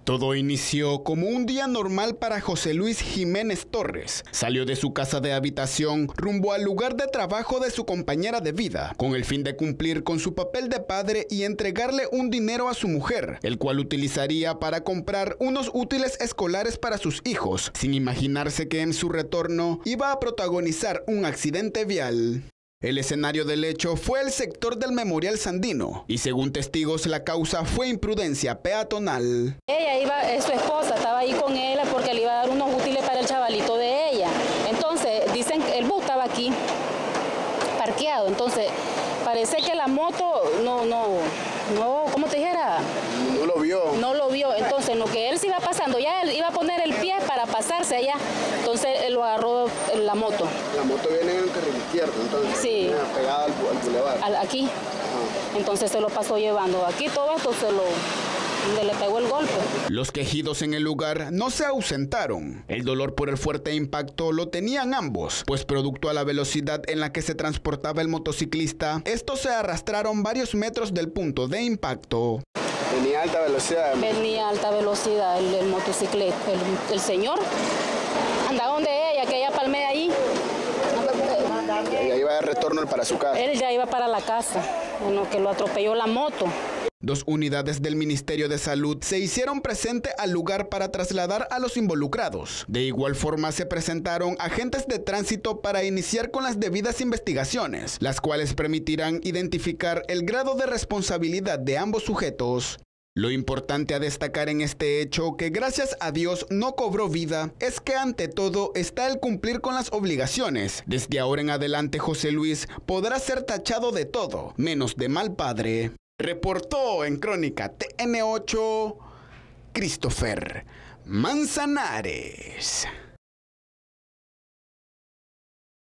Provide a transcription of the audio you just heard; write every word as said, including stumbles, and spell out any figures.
Todo inició como un día normal para José Luis Jiménez Torres. Salió de su casa de habitación rumbo al lugar de trabajo de su compañera de vida, con el fin de cumplir con su papel de padre y entregarle un dinero a su mujer, el cual utilizaría para comprar unos útiles escolares para sus hijos, sin imaginarse que en su retorno iba a protagonizar un accidente vial. El escenario del hecho fue el sector del Memorial Sandino y según testigos la causa fue imprudencia peatonal. Ella iba, su esposa estaba ahí con él porque le iba a dar unos útiles para el chavalito de ella. Entonces dicen que el bus estaba aquí parqueado, entonces parece que la moto no, no, no, ¿cómo te dijera? No lo vio. No lo vio, entonces en lo que él se iba pasando, ya él iba a poner el pie para pasarse allá, entonces él lo agarró la moto. La moto viene en el carril izquierdo, entonces sí, pegada al, al bulevar. Al, aquí, ah. Entonces se lo pasó llevando, aquí todo esto se lo... donde le pegó el golpe. Los quejidos en el lugar no se ausentaron. El dolor por el fuerte impacto lo tenían ambos, pues producto a la velocidad en la que se transportaba el motociclista, estos se arrastraron varios metros del punto de impacto. Venía a alta velocidad. Venía a alta velocidad el, el motocicleta, el, el señor. Andaba donde ella, que ella palmea ahí. Ya iba de retorno para su casa. Él ya iba para la casa, en lo que lo atropelló la moto. Dos unidades del Ministerio de Salud se hicieron presente al lugar para trasladar a los involucrados. De igual forma se presentaron agentes de tránsito para iniciar con las debidas investigaciones, las cuales permitirán identificar el grado de responsabilidad de ambos sujetos. Lo importante a destacar en este hecho, que gracias a Dios no cobró vida, es que ante todo está el cumplir con las obligaciones. Desde ahora en adelante José Luis podrá ser tachado de todo, menos de mal padre. Reportó en Crónica T N ocho, Christopher Manzanares.